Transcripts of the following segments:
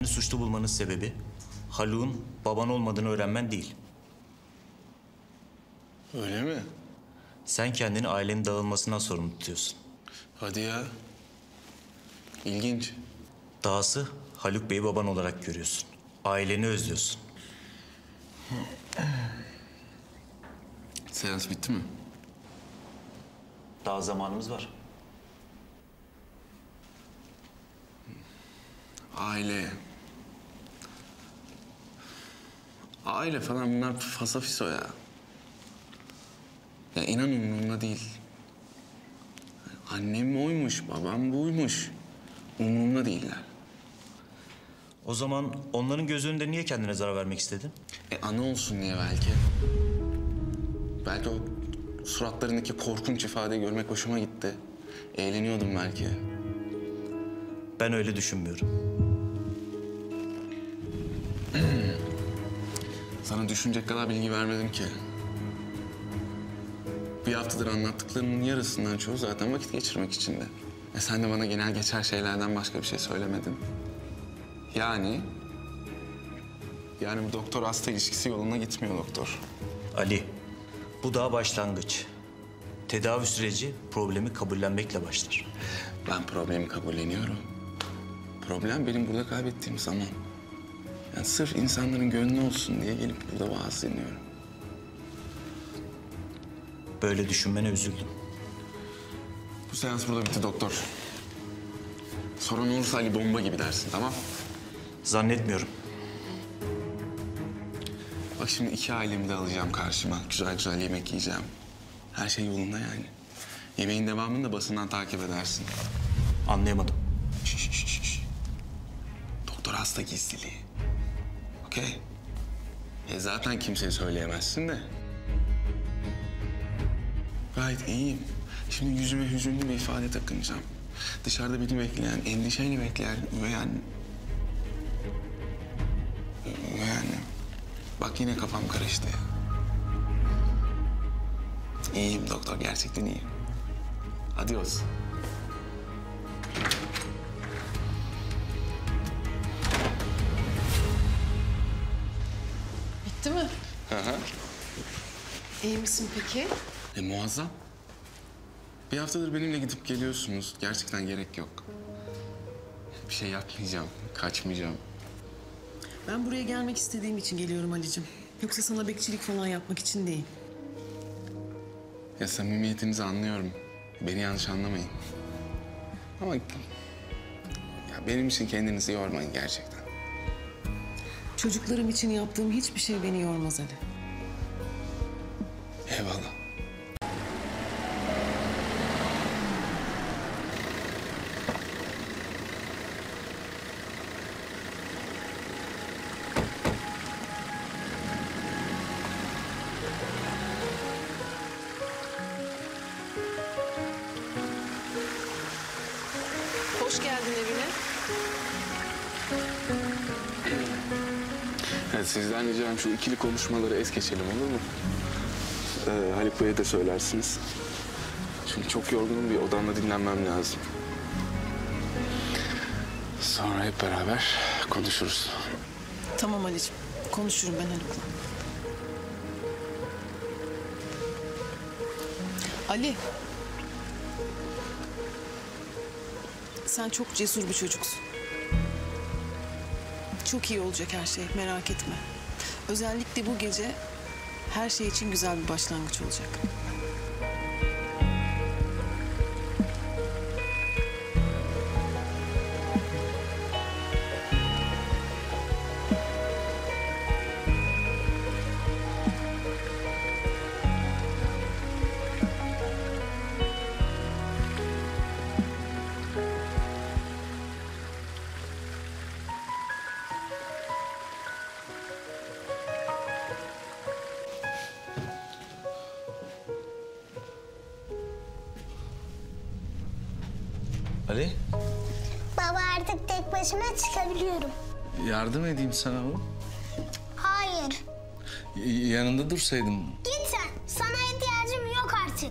suçlu bulmanın sebebi Haluk'un baban olmadığını öğrenmen değil. Öyle mi? Sen kendini ailenin dağılmasından sorumlu tutuyorsun. Hadi ya. İlginç. Dahası Haluk Bey'i baban olarak görüyorsun. Aileni özlüyorsun. Seans bitti mi? Daha zamanımız var. Aile. Aile falan bunlar fasafiso ya. Ya inan umurumda değil. Annem oymuş, babam buymuş. Umurumda değiller. O zaman onların göz önünde niye kendine zarar vermek istedin? Ana olsun diye belki. Belki o suratlarındaki korkunç ifadeyi görmek hoşuma gitti. Eğleniyordum belki. Ben öyle düşünmüyorum. Sana düşünecek kadar bilgi vermedim ki. Bir haftadır anlattıklarımın yarısından çoğu zaten vakit geçirmek içindi. Sen de bana genel geçer şeylerden başka bir şey söylemedin. Yani bu doktor hasta ilişkisi yoluna gitmiyor doktor. Ali, bu daha başlangıç. Tedavi süreci problemi kabullenmekle başlar. Ben problemi kabulleniyorum. Problem benim burada kaybettiğim zaman. Yani sırf insanların gönlü olsun diye gelip burada vaaz dinliyorum. Böyle düşünmene üzüldüm. Bu seans burada bitti doktor. Sonra ne olursa Ali bomba gibi dersin, tamam? Zannetmiyorum. Bak şimdi 2 ailemi de alacağım karşıma. Güzel güzel yemek yiyeceğim. Her şey yolunda yani. Yemeğin devamını da basından takip edersin. Anlayamadım. Şş. Doktor hasta gizliliği. Okey? Zaten kimseye söyleyemezsin de. Gayet iyiyim. Şimdi yüzüme hüzünlü bir ifade takınacağım. Dışarıda beni bekleyen, endişeyle bekleyen üvey annem. Üvey annem. Bak yine kafam karıştı ya. İyiyim doktor, gerçekten iyiyim. Adios. Bitti mi? Hı hı. İyi misin peki? Muazzam. Bir haftadır benimle gidip geliyorsunuz. Gerçekten gerek yok. Bir şey yapmayacağım, kaçmayacağım. Ben buraya gelmek istediğim için geliyorum Ali'cim. Yoksa sana bekçilik falan yapmak için değil. Ya samimiyetinizi anlıyorum. Beni yanlış anlamayın. Ama ya benim için kendinizi yormayın gerçekten. Çocuklarım için yaptığım hiçbir şey beni yormaz Ali. Eyvallah. Hoş geldin evine. Evet, sizden ricam şu ikili konuşmaları es geçelim, olur mu? Haluk Bey'e de söylersiniz. Çünkü çok yorgunum, bir odamda dinlenmem lazım. Sonra hep beraber konuşuruz. Tamam Ali'cim. Konuşurum ben Haluk'la. Ali. Sen çok cesur bir çocuksun. Çok iyi olacak her şey, merak etme. Özellikle bu gece her şey için güzel bir başlangıç olacak. Ali, Baba artık tek başıma çıkabiliyorum. Yardım edeyim sana oğlum. Hayır. Yanında dursaydım. Git sen. Sana ihtiyacım yok artık.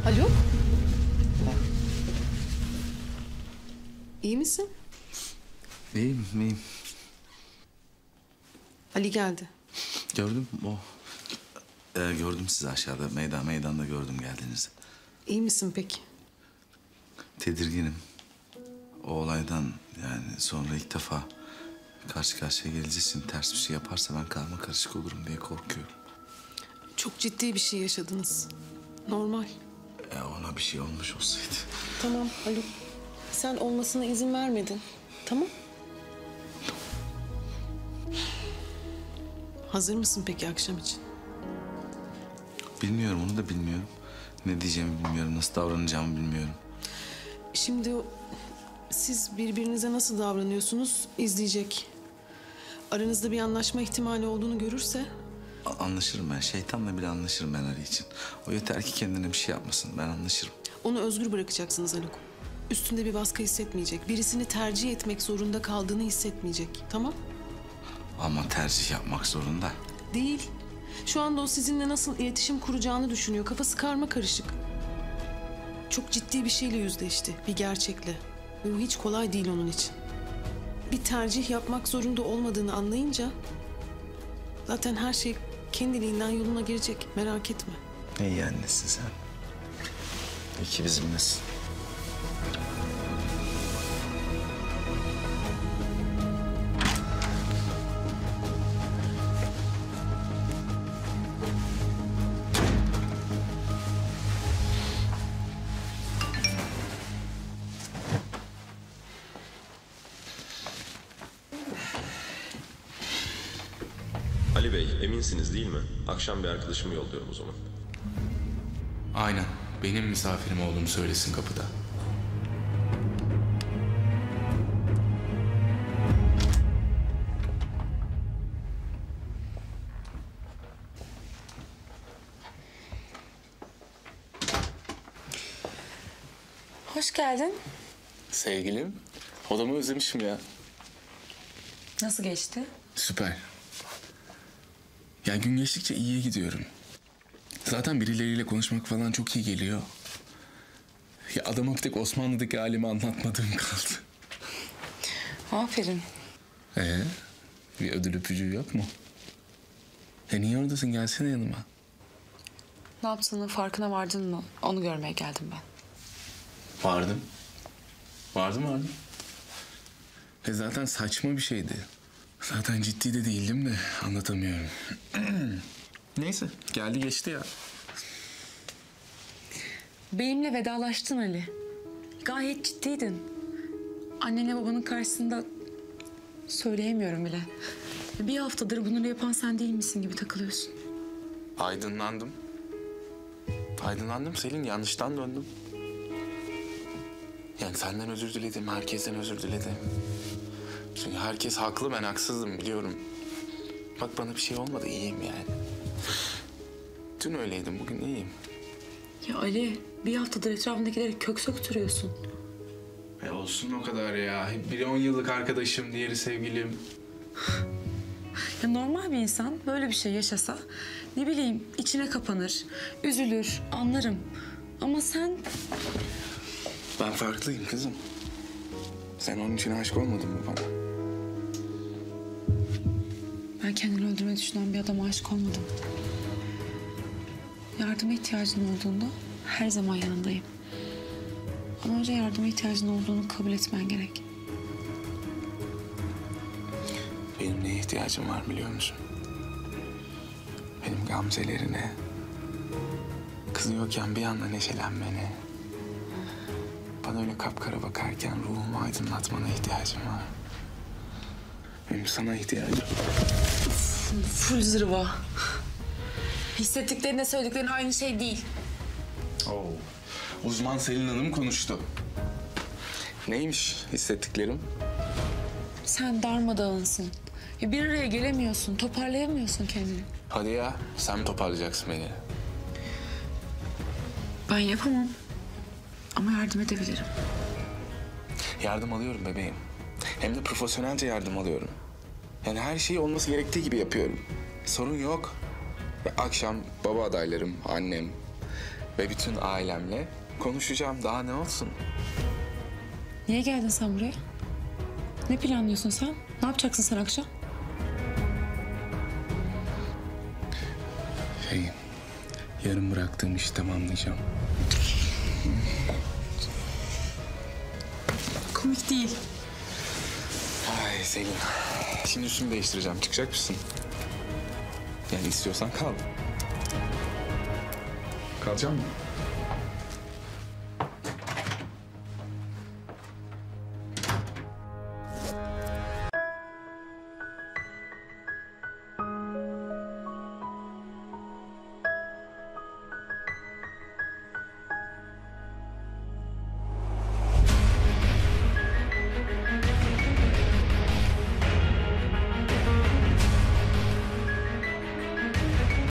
Alo? İyi misin? İyiyim, iyiyim. Ali geldi. Gördüm o. Gördüm sizi aşağıda. Meydanda gördüm geldiğinizi. İyi misin peki? Tedirginim. O olaydan yani sonra ilk defa karşı karşıya geleceğiz. Şimdi ters bir şey yaparsa ben karma karışık olurum diye korkuyorum. Çok ciddi bir şey yaşadınız. Normal. Ona bir şey olmuş olsaydı. Tamam Haluk. Sen olmasına izin vermedin. Tamam. Hazır mısın peki akşam için? Bilmiyorum, onu da bilmiyorum. Ne diyeceğimi bilmiyorum, nasıl davranacağımı bilmiyorum. Şimdi siz birbirinize nasıl davranıyorsunuz izleyecek. Aranızda bir anlaşma ihtimali olduğunu görürse... Anlaşırım ben. Şeytanla bile anlaşırım ben Ali için. O yeter ki kendine bir şey yapmasın. Ben anlaşırım. Onu özgür bırakacaksınız Haluk. Üstünde bir baskı hissetmeyecek. Birisini tercih etmek zorunda kaldığını hissetmeyecek. Tamam? Ama tercih yapmak zorunda. Değil. Şu anda o sizinle nasıl iletişim kuracağını düşünüyor. Kafası karma karışık. Çok ciddi bir şeyle yüzleşti. Bir gerçekle. Ve bu hiç kolay değil onun için. Bir tercih yapmak zorunda olmadığını anlayınca... zaten her şey kendiliğinden yoluna girecek. Merak etme. Ne iyi annesin sen. İyi ki bizimlesin. Ali Bey, eminsiniz değil mi? Akşam bir arkadaşımı yolluyorum o zaman. Aynen. Benim misafirim olduğunu söylesin kapıda. Hoş geldin. Sevgilim, odamı özlemişim ya. Nasıl geçti? Süper. Ya gün geçtikçe iyiye gidiyorum. Zaten birileriyle konuşmak falan çok iyi geliyor. Ya adama bir tek Osmanlı'daki halimi anlatmadığım kaldı. Aferin. Bir ödül öpücüğü yok mu? Niye oradasın? Gelsene yanıma. Ne yaptığının farkına vardın mı? Onu görmeye geldim ben. Vardım. Vardım. Zaten saçma bir şeydi. Zaten ciddi de değildim de anlatamıyorum. Neyse geldi geçti ya. Benimle vedalaştın Ali. Gayet ciddiydin. Annenle babanın karşısında söyleyemiyorum bile. Bir haftadır bunları yapan sen değil misin gibi takılıyorsun. Aydınlandım. Aydınlandım Selin, yanlıştan döndüm. Yani senden özür diledim, herkesten özür diledim. Çünkü herkes haklı, ben haksızdım biliyorum. Bak bana bir şey olmadı, iyiyim yani. Dün öyleydim, bugün iyiyim. Ya Ali, bir haftadır etrafındakileri kök söktürüyorsun. Olsun o kadar ya. Biri 10 yıllık arkadaşım, diğeri sevgilim. Ya normal bir insan böyle bir şey yaşasa, ne bileyim içine kapanır, üzülür, anlarım. Ama sen... Ben farklıyım kızım. Sen onun için aşık olmadın mı bana? Ben kendini öldürmeyi düşünen bir adama aşık olmadım. Yardıma ihtiyacın olduğunda her zaman yanındayım. Ama önce yardıma ihtiyacın olduğunu kabul etmen gerek. Benim neye ihtiyacım var biliyor musun? Benim gamzelerine, kızıyorken bir anda neşelenmene, bana öyle kapkara bakarken ruhumu aydınlatmana ihtiyacım var. Benim sana ihtiyacım. Full zırva. Hissettiklerinle söylediklerin aynı şey değil. Uzman Selin Hanım konuştu. Neymiş hissettiklerim? Sen darmadağınsın. Ya bir araya gelemiyorsun, toparlayamıyorsun kendini. Hadi ya, sen mi toparlayacaksın beni? Ben yapamam. Ama yardım edebilirim. Yardım alıyorum bebeğim. Hem de profesyonelce yardım alıyorum. Yani her şeyi olması gerektiği gibi yapıyorum. Sorun yok. Ve akşam baba adaylarım, annem, Ve bütün ailemle konuşacağım. Daha ne olsun? Niye geldin sen buraya? Ne planlıyorsun sen? Ne yapacaksın sen akşam? Yarım bıraktığım işi tamamlayacağım. Komik değil. Ay Selin. Şimdi üstümü değiştireceğim. Çıkacak mısın? Yani istiyorsan kal. Kalacak mısın?